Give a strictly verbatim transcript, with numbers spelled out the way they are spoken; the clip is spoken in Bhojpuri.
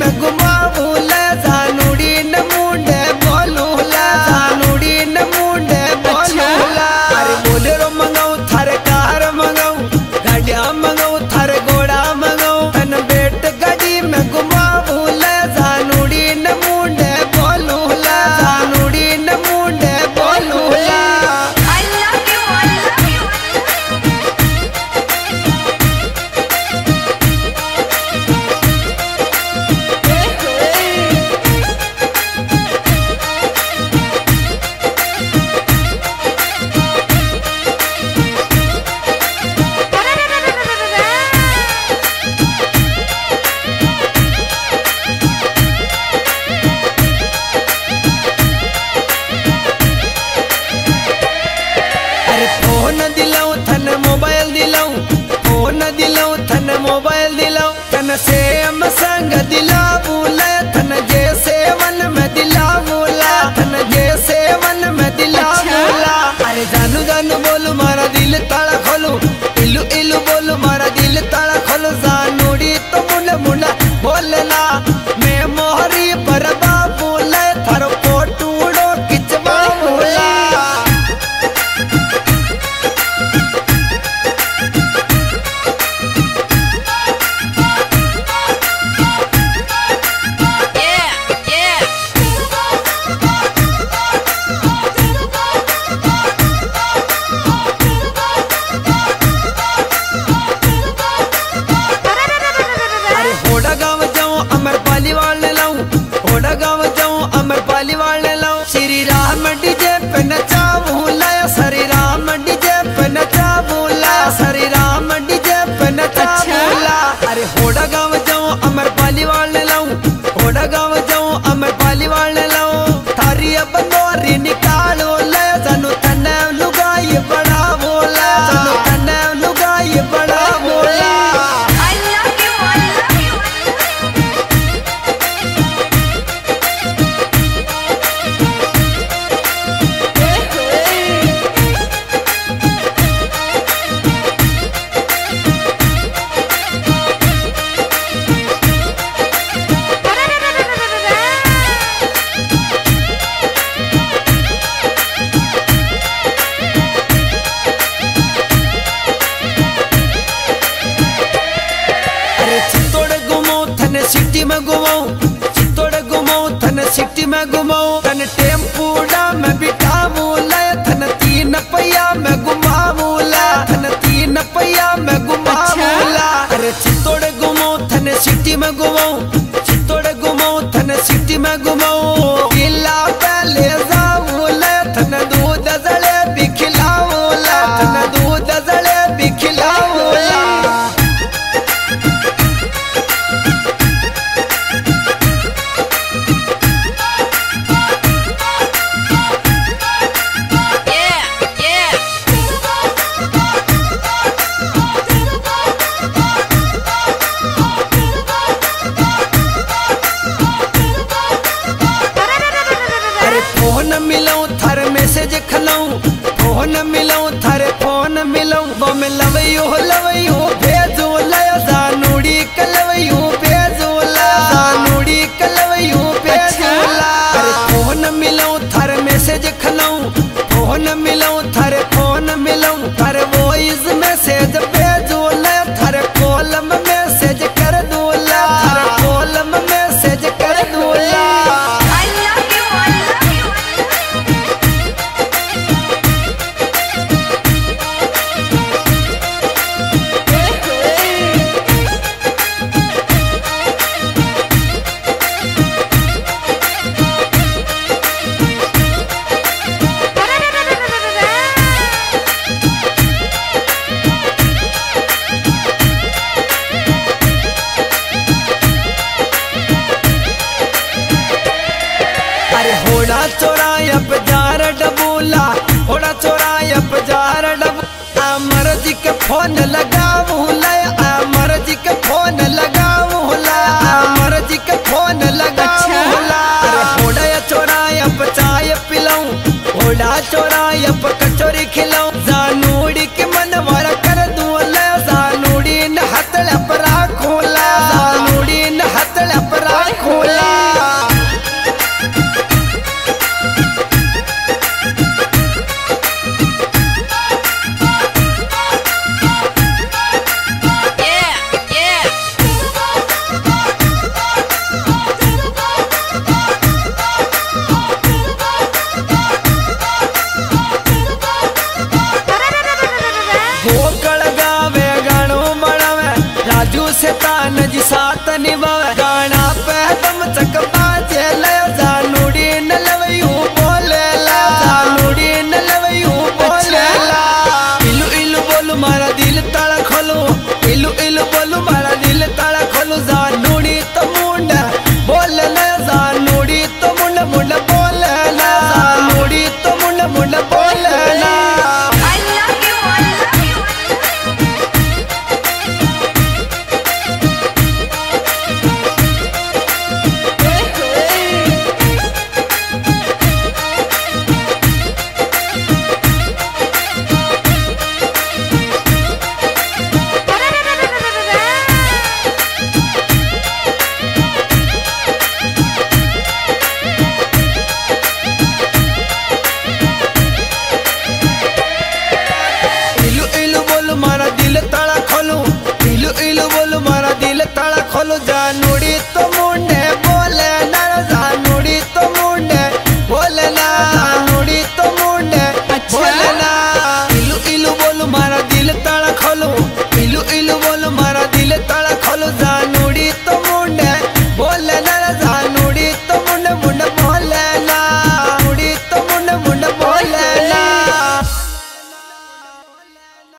में घुमाऊला जानुड़ी न मुंडे बोलूला जानुड़ी न मुंडे बोलूला अरे बोलेरो मंगाऊ थारे कार मंगाऊ गाड़िया मंगाऊ थारे घोड़ा मंगाऊ तन बेट गाड़ी में घुमाऊला जानुड़ी न मुंडे बोलूला जानुड़ी न मुंडे बोलूला फोन दिलाऊ थन मोबाइल दिलाऊ फोन दिलाऊ थन मोबाइल दिलाऊ तन से हम संग दिलाऊला थन जे सेवन में दिलाऊला थन जे सेवन में दिलाऊला अरे जानू जानू बोलू मारा दिल ताला खोलू इलू इलू बोलू मारा दिल ताला खोलू जानूड़ी तो मुंडा मुंडा बोलना मैं मोहरी पर बाबूला थारो फोटूड़ो खिंचवाऊला अमरपाली वाले लाऊं श्री राम डीजे पे नचाऊला श्री राम डीजे पे नचाऊला श्री राम डीजे पे नचाऊला अरे होड़ा गाँव जाऊं अमरपाली वाले लाऊं होड़ा गाँव जाऊं अमरपाली वाले लाऊं थारी अब नोरी निकालो ले जानू तने लुगाई बड़ा बोला जानू तने लुगाई बड़ा बोला सिटी में घुमाऊं चित्तौड़ घुमाऊं थन सिटी में घुमाऊं थन टेम्पूड़ा में बिठाऊला थन तीन पहिया में घुमाऊला थन तीन पहिया में घुमाऊला अरे चित्तौड़ घुमाऊं थन सिटी में घुमाऊं चित्तौड़ घुमाऊं थन सिटी में घुमाऊं किला पहले जाऊला थन दूध जले भी खिलाऊला थन दूध जले भी खिलाऊला फोन मिलाऊं थारे मैसेज खलाऊं फोन मिलाऊं थारे फोन मिलाऊं वो मैं लवैयो लवैयो भेजो लाया जानूड़ी कलवैयो भेजो ला जानूड़ी कलवैयो भेजो ला अरे फोन मिलाऊं थारे मैसेज खलाऊं फोन मिलाऊं थारे फोन मिलाऊं थारे वॉइस मैसेज भेजो ला थारे कॉलम मैसेज कर दो ला थारे कॉलम मैसेज कर दो ला होड़ा चोराया बाजार डबूला होड़ा चोराया बाजार डबूला अमर जी के फोन लगाऊला अमर जी के फोन लगाऊला अमर जी के फोन लगाऊला होड़ा चोराया चाय पिलाऊं होड़ा चोराया कचोरी खिलाऊं जानूड़ी के मनवर कर दूला जानूड़ी न हथड़ पर खोला जानूड़ी न हथड़ पर नजी सातनी